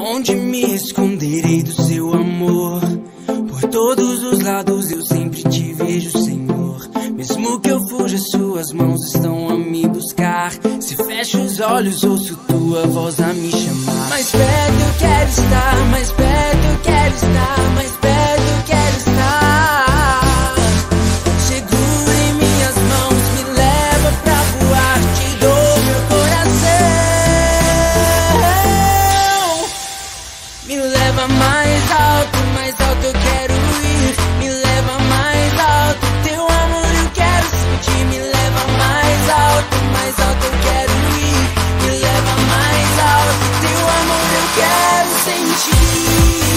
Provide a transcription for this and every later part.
Onde me esconderei do seu amor? Por todos os lados eu sempre te vejo, Senhor. Mesmo que eu fuja, suas mãos estão a me buscar. Se fecho os olhos, ouço tua voz a me chamar. Mais perto eu quero estar, mais perto eu quero estar, mais perto eu quero estar. Segura em minhas mãos, me leva pra voar, te dou meu coração. Me leva mais alto eu quero ir. Me leva mais alto, teu amor eu quero sentir. Me leva mais alto eu quero ir. Me leva mais alto, teu amor eu quero sentir.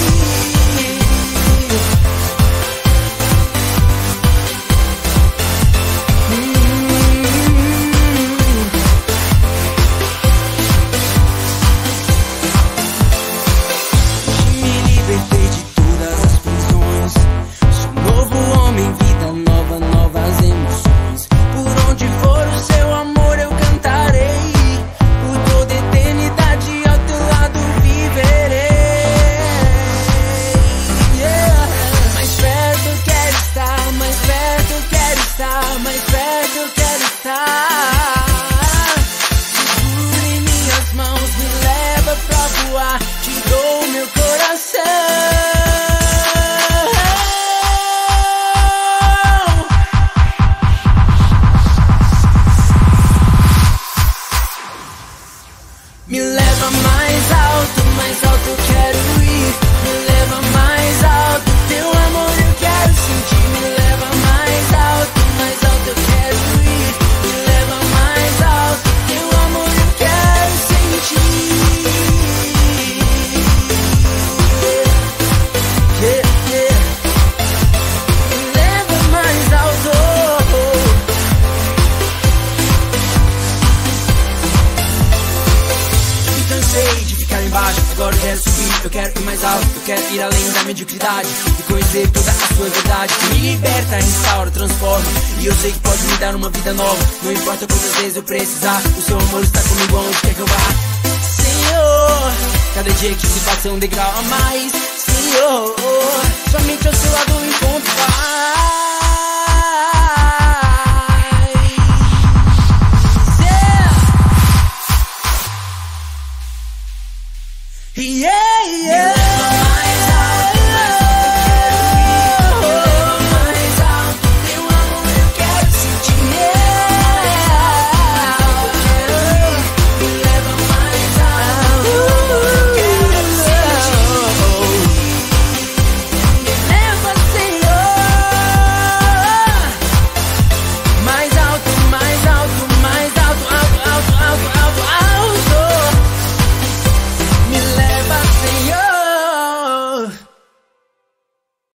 Me libertei de todas as prisões. Sou um novo homem, vida nova, novas emoções. Por onde for o seu amor eu cantarei. Por toda eternidade ao teu lado viverei. Mais perto eu quero estar, mais perto eu quero estar, mais perto eu quero estar. Segura em minhas mãos, me leva pra voar, te dou meu coração. Me leva mais alto eu quero ir. Me leva mais alto, teu amor eu quero sentir. Me leva mais alto eu quero ir. Me leva mais alto, teu amor eu quero sentir. Me leva mais alto. Cansei de ficar embaixo, agora eu quero subir, eu quero ir mais alto, eu quero ir além da mediocridade e conhecer toda a sua verdade. Me liberta, restaura, transforma, e eu sei que pode me dar uma vida nova. Não importa quantas vezes eu precisar, o seu amor está comigo aonde quer que eu vá. Senhor, cada dia que se passa é um degrau a mais. Senhor, somente ao seu lado eu encontro paz. Yeah, yeah.